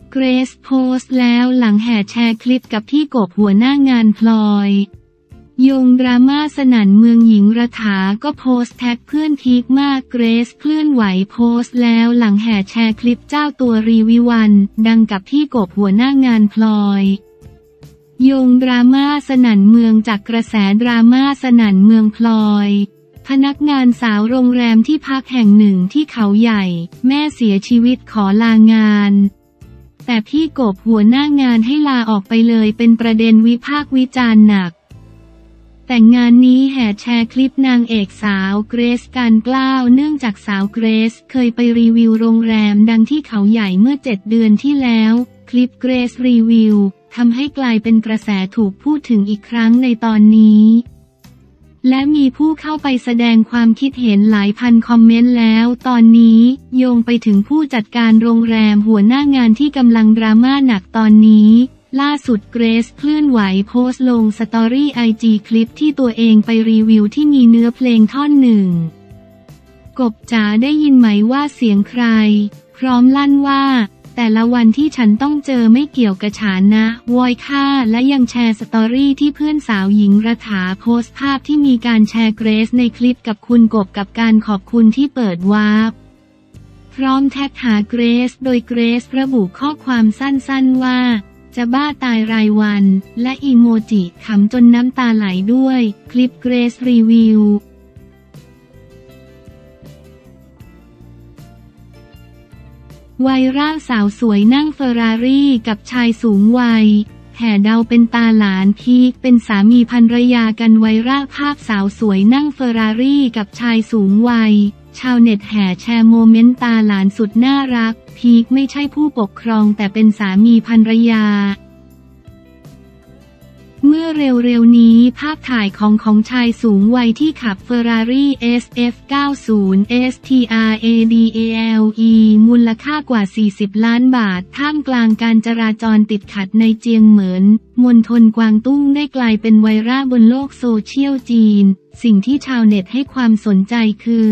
เกรซโพสต์แล้วหลังแห่แชร์คลิปกับพี่กบหัวหน้างานพลอยโยงดราม่าสนั่นเมืองหญิงรัฐาก็โพสต์แท็กเพื่อนพีคมากเกรซเคลื่อนไหวโพสต์แล้วหลังแห่แชร์คลิปเจ้าตัวรีวิวันดังกับพี่กบหัวหน้างานพลอยโยงดราม่าสนั่นเมืองจากกระแสดราม่าสนั่นเมืองพลอยพนักงานสาวโรงแรมที่พักแห่งหนึ่งที่เขาใหญ่แม่เสียชีวิตขอลางานแต่พี่กบหัวหน้างานให้ลาออกไปเลยเป็นประเด็นวิพากษ์วิจารณ์หนักแต่งานนี้แห่แชร์คลิปนางเอกสาวเกรซการกล้าวเนื่องจากสาวเกรซเคยไปรีวิวโรงแรมดังที่เขาใหญ่เมื่อ7 เดือนที่แล้วคลิปเกรซรีวิวทำให้กลายเป็นกระแสถูกพูดถึงอีกครั้งในตอนนี้และมีผู้เข้าไปแสดงความคิดเห็นหลายพันคอมเมนต์แล้วตอนนี้โยงไปถึงผู้จัดการโรงแรมหัวหน้างานที่กำลังดราม่าหนักตอนนี้ล่าสุดเกรซเคลื่อนไหวโพสต์ลงสตอรี่IGคลิปที่ตัวเองไปรีวิวที่มีเนื้อเพลงท่อนหนึ่งกบจ๋าได้ยินไหมว่าเสียงใครพร้อมลั่นว่าแต่ละวันที่ฉันต้องเจอไม่เกี่ยวกับฉันนะวอยค่าและยังแชร์สตอรี่ที่เพื่อนสาวหญิงรัฐาโพสต์ภาพที่มีการแชร์เกรซในคลิปกับคุณกบกับการขอบคุณที่เปิดวาร์ปพร้อมแท็กหาเกรซโดยเกรซระบุข้อความสั้นๆว่าจะบ้าตายรายวันและอีโมจิขำจนน้ำตาไหลด้วยคลิปเกรซรีวิววัยร่างสาวสวยนั่งเฟอร์รารี่กับชายสูงวัยแห่เดาเป็นตาหลานพีคเป็นสามีภรรยากันวัยร่างภาพสาวสวยนั่งเฟอร์รารี่กับชายสูงวัยชาวเน็ตแห่แชร์โมเมนต์ตาหลานสุดน่ารักพีคไม่ใช่ผู้ปกครองแต่เป็นสามีภรรยาเมื่อเร็วๆนี้ภาพถ่ายของชายสูงวัยที่ขับ Ferrari SF90 STRADALE มูลค่ากว่า40 ล้านบาทท่ามกลางการจราจรติดขัดในเจียงเหมินมณฑลกวางตุ้งได้กลายเป็นไวรัลบนโลกโซเชียลจีนสิ่งที่ชาวเน็ตให้ความสนใจคือ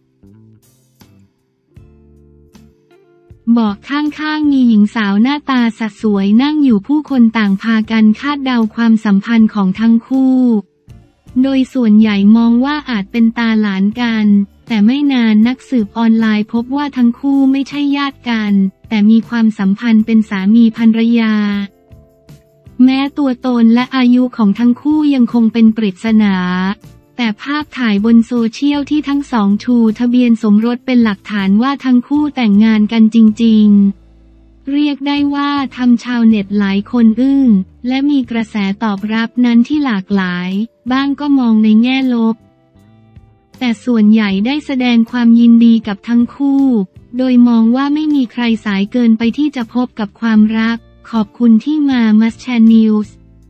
เบาะข้างๆมีหญิงสาวหน้าตาสะสวยนั่งอยู่ผู้คนต่างพากันคาดเดาความสัมพันธ์ของทั้งคู่โดยส่วนใหญ่มองว่าอาจเป็นตาหลานกันแต่ไม่นานนักสืบออนไลน์พบว่าทั้งคู่ไม่ใช่ญาติกันแต่มีความสัมพันธ์เป็นสามีภรรยาแม้ตัวตนและอายุของทั้งคู่ยังคงเป็นปริศนาแต่ภาพถ่ายบนโซเชียลที่ทั้งสองชูทะเบียนสมรสเป็นหลักฐานว่าทั้งคู่แต่งงานกันจริงๆเรียกได้ว่าทำชาวเน็ตหลายคนอึ้งและมีกระแสตอบรับนั้นที่หลากหลายบ้างก็มองในแง่ลบแต่ส่วนใหญ่ได้แสดงความยินดีกับทั้งคู่โดยมองว่าไม่มีใครสายเกินไปที่จะพบกับความรักขอบคุณที่มามัสแชนนิวส์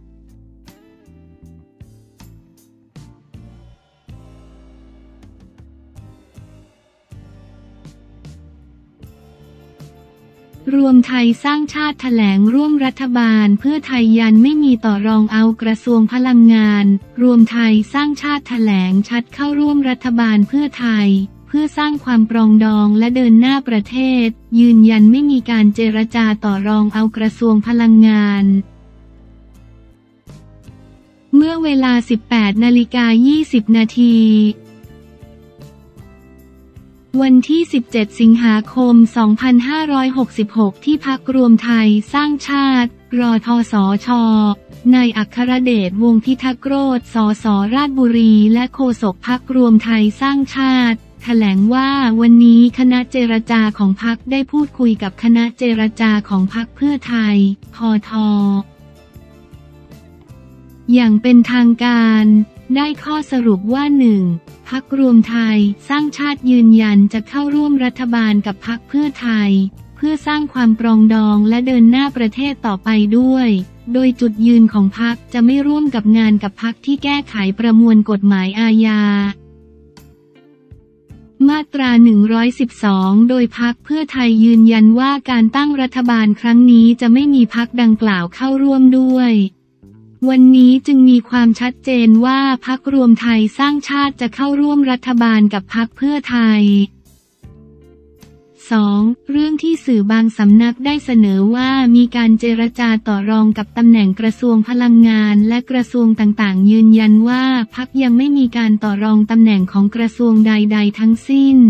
รวมไทยสร้างชาติแถลงร่วมรัฐบาลเพื่อไทยยันไม่มีต่อรองเอากระทรวงพลังงานรวมไทยสร้างชาติแถลงชัดเข้าร่วมรัฐบาลเพื่อไทยเพื่อสร้างความปรองดองและเดินหน้าประเทศยืนยันไม่มีการเจรจาต่อรองเอากระทรวงพลังงานเมื่อเวลา 18:20 นาทีวันที่ 17 สิงหาคม 2566 ที่พรรครวมไทยสร้างชาติรทสช.นายอัครเดช วงศ์พิทักษ์โรจน์ สส.ราชบุรีและโฆษกพรรครวมไทยสร้างชาติแถลงว่าวันนี้คณะเจรจาของพรรคได้พูดคุยกับคณะเจรจาของพรรคเพื่อไทยพท.อย่างเป็นทางการได้ข้อสรุปว่า 1. พรรครวมไทยสร้างชาติยืนยันจะเข้าร่วมรัฐบาลกับพรรคเพื่อไทยเพื่อสร้างความปรองดองและเดินหน้าประเทศต่อไปด้วยโดยจุดยืนของพรรคจะไม่ร่วมกับงานกับพรรคที่แก้ไขประมวลกฎหมายอาญามาตรา 112 โดยพรรคเพื่อไทยยืนยันว่าการตั้งรัฐบาลครั้งนี้จะไม่มีพรรคดังกล่าวเข้าร่วมด้วยวันนี้จึงมีความชัดเจนว่าพรรครวมไทยสร้างชาติจะเข้าร่วมรัฐบาลกับพรรคเพื่อไทย 2. เรื่องที่สื่อบางสำนักได้เสนอว่ามีการเจรจาต่อรองกับตำแหน่งกระทรวงพลังงานและกระทรวงต่างๆยืนยันว่าพรรคยังไม่มีการต่อรองตำแหน่งของกระทรวงใดๆทั้งสิ้น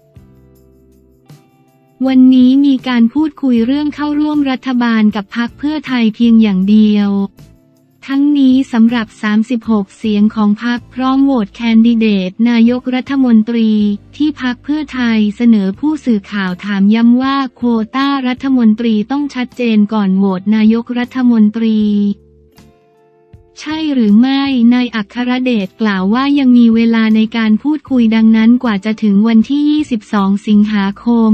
วันนี้มีการพูดคุยเรื่องเข้าร่วมรัฐบาลกับพรรคเพื่อไทยเพียงอย่างเดียวทั้งนี้สำหรับ36เสียงของพรรคพร้อมโหวตแคนดิเดตนายกรัฐมนตรีที่พรรคเพื่อไทยเสนอผู้สื่อข่าวถามย้ำว่าโควต้ารัฐมนตรีต้องชัดเจนก่อนโหวตนายกรัฐมนตรีใช่หรือไม่นายอัครเดชกล่าวว่ายังมีเวลาในการพูดคุยดังนั้นกว่าจะถึงวันที่22สิงหาคม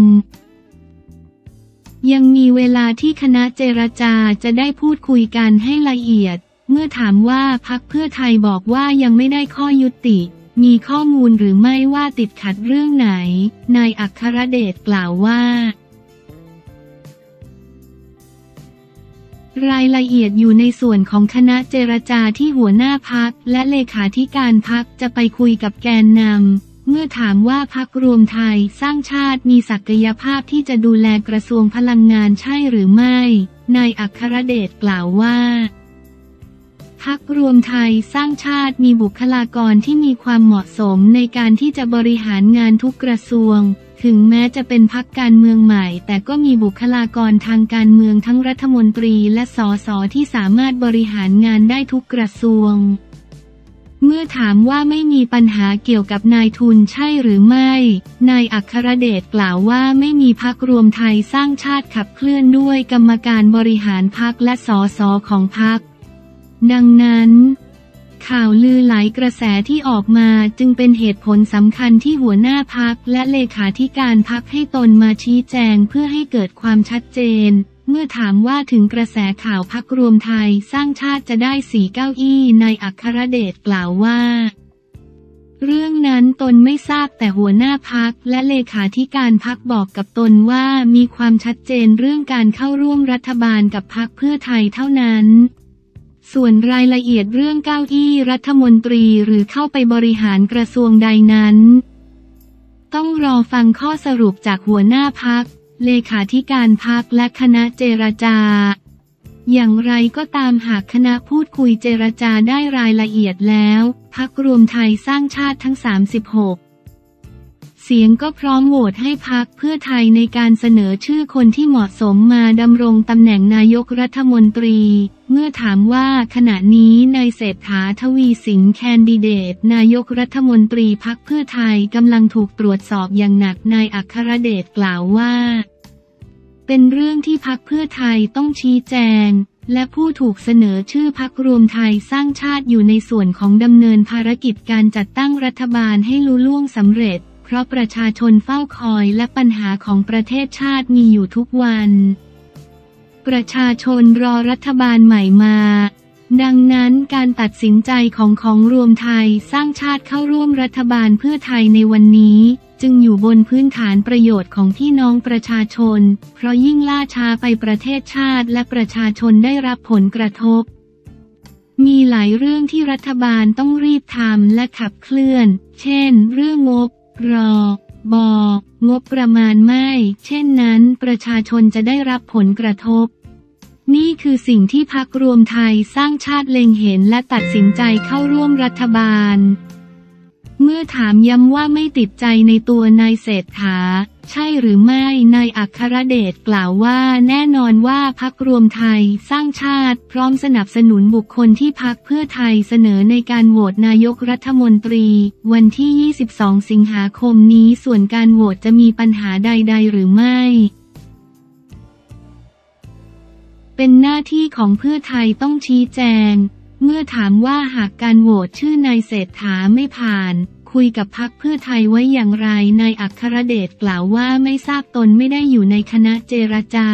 ยังมีเวลาที่คณะเจรจาจะได้พูดคุยกันให้ละเอียดเมื่อถามว่าพรรคเพื่อไทยบอกว่ายังไม่ได้ข้อยุติมีข้อมูลหรือไม่ว่าติดขัดเรื่องไหนนายอัครเดชกล่าวว่ารายละเอียดอยู่ในส่วนของคณะเจรจาที่หัวหน้าพรรคและเลขาธิการพรรคจะไปคุยกับแกนนำเมื่อถามว่าพรรครวมไทยสร้างชาติมีศักยภาพที่จะดูแลกระทรวงพลังงานใช่หรือไม่นายอัครเดชกล่าวว่าพรรครวมไทยสร้างชาติมีบุคลากรที่มีความเหมาะสมในการที่จะบริหารงานทุกกระทรวงถึงแม้จะเป็นพรรคการเมืองใหม่แต่ก็มีบุคลากรทางการเมืองทั้งรัฐมนตรีและสสที่สามารถบริหารงานได้ทุกกระทรวงเมื่อถามว่าไม่มีปัญหาเกี่ยวกับนายทุนใช่หรือไม่นายอัครเดชกล่าวว่าไม่มีพรรครวมไทยสร้างชาติขับเคลื่อนด้วยกรรมการบริหารพรรคและสสของพรรคดังนั้นข่าวลือหลายกระแสที่ออกมาจึงเป็นเหตุผลสำคัญที่หัวหน้าพรรคและเลขาธิการพรรคให้ตนมาชี้แจงเพื่อให้เกิดความชัดเจนเมื่อถามว่าถึงกระแสข่าวพรรครวมไทยสร้างชาติจะได้4 เก้าอี้นายอัครเดชกล่าวว่าเรื่องนั้นตนไม่ทราบแต่หัวหน้าพรรคและเลขาธิการพรรคบอกกับตนว่ามีความชัดเจนเรื่องการเข้าร่วมรัฐบาลกับพรรคเพื่อไทยเท่านั้นส่วนรายละเอียดเรื่องเก้าอี้รัฐมนตรีหรือเข้าไปบริหารกระทรวงใดนั้นต้องรอฟังข้อสรุปจากหัวหน้าพรรคเลขาธิการพรรคและคณะเจรจาอย่างไรก็ตามหากคณะพูดคุยเจรจาได้รายละเอียดแล้วพรรครวมไทยสร้างชาติทั้ง36เสียงก็พร้อมโหวตให้พรรคเพื่อไทยในการเสนอชื่อคนที่เหมาะสมมาดำรงตำแหน่งนายกรัฐมนตรีเมื่อถามว่าขณะนี้นายเศรษฐาทวีสินแคนดิเดตนายกรัฐมนตรีพรรคเพื่อไทยกำลังถูกตรวจสอบอย่างหนักนายอัครเดชกล่าวว่าเป็นเรื่องที่พรรคเพื่อไทยต้องชี้แจงและผู้ถูกเสนอชื่อพรรครวมไทยสร้างชาติอยู่ในส่วนของดำเนินภารกิจการจัดตั้งรัฐบาลให้ลุล่วงสำเร็จเพราะประชาชนเฝ้าคอยและปัญหาของประเทศชาติมีอยู่ทุกวันประชาชนรอรัฐบาลใหม่มาดังนั้นการตัดสินใจของรวมไทยสร้างชาติเข้าร่วมรัฐบาลเพื่อไทยในวันนี้จึงอยู่บนพื้นฐานประโยชน์ของพี่น้องประชาชนเพราะยิ่งล่าช้าไปประเทศชาติและประชาชนได้รับผลกระทบมีหลายเรื่องที่รัฐบาลต้องรีบทำและขับเคลื่อนเช่นเรื่องงบงบประมาณไม่เช่นนั้นประชาชนจะได้รับผลกระทบนี่คือสิ่งที่พรรครวมไทยสร้างชาติเล็งเห็นและตัดสินใจเข้าร่วมรัฐบาลเมื่อถามย้ำว่าไม่ติดใจในตัวนายเศรษฐาใช่หรือไม่นายอัครเดชกล่าวว่าแน่นอนว่าพรรครวมไทยสร้างชาติพร้อมสนับสนุนบุคคลที่พรรคเพื่อไทยเสนอในการโหวตนายกรัฐมนตรีวันที่22สิงหาคมนี้ส่วนการโหวตจะมีปัญหาใดๆหรือไม่เป็นหน้าที่ของเพื่อไทยต้องชี้แจงเมื่อถามว่าหากการโหวตชื่อนายเศรษฐาไม่ผ่านคุยกับพรรคเพื่อไทยไว้อย่างไรนายอัครเดชกล่าวว่าไม่ทราบตนไม่ได้อยู่ในคณะเจรจา